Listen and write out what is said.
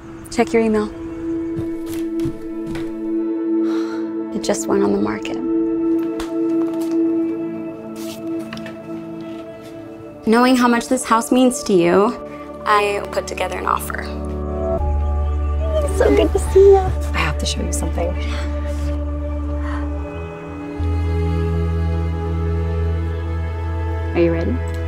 Check your email. It just went on the market. Knowing how much this house means to you, I put together an offer. It's so good to see you. I have to show you something. Are you ready?